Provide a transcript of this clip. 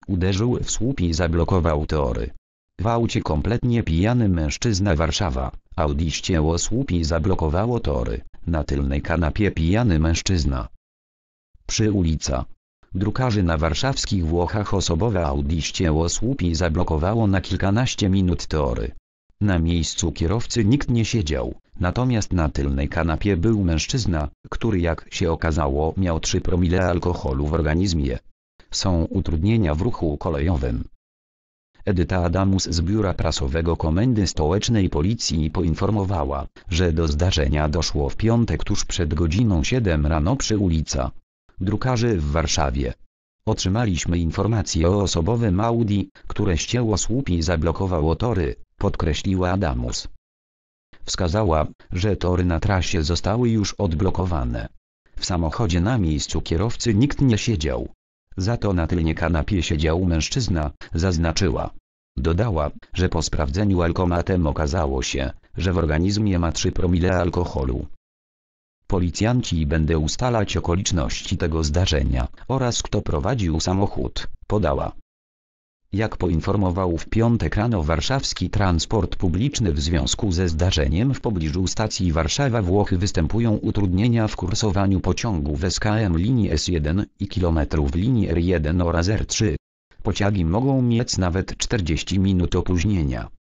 Uderzył w słup i zablokował tory. W aucie kompletnie pijany mężczyzna. Warszawa. Audi ścięło słup i zablokowało tory. Na tylnej kanapie pijany mężczyzna. Przy ulica Drukarzy. Na warszawskich Włochach osobowe Audi ścięło słup i zablokowało na kilkanaście minut tory. Na miejscu kierowcy nikt nie siedział, natomiast na tylnej kanapie był mężczyzna, który jak się okazało miał 3 promile alkoholu w organizmie. Są utrudnienia w ruchu kolejowym. Edyta Adamus z biura prasowego Komendy Stołecznej Policji poinformowała, że do zdarzenia doszło w piątek tuż przed godziną 7 rano przy ulica Drukarzy w Warszawie. Otrzymaliśmy informację o osobowym Audi, które ścięło słup i zablokowało tory, podkreśliła Adamus. Wskazała, że tory na trasie zostały już odblokowane. W samochodzie na miejscu kierowcy nikt nie siedział. Za to na tylnej kanapie siedział mężczyzna, zaznaczyła. Dodała, że po sprawdzeniu alkomatem okazało się, że w organizmie ma 3 promile alkoholu. Policjanci będą ustalać okoliczności tego zdarzenia oraz kto prowadził samochód, podała. Jak poinformował w piątek rano warszawski transport publiczny, w związku ze zdarzeniem w pobliżu stacji Warszawa-Włochy występują utrudnienia w kursowaniu pociągów SKM linii S1 i kilometrów linii R1 oraz R3. Pociągi mogą mieć nawet 40 minut opóźnienia.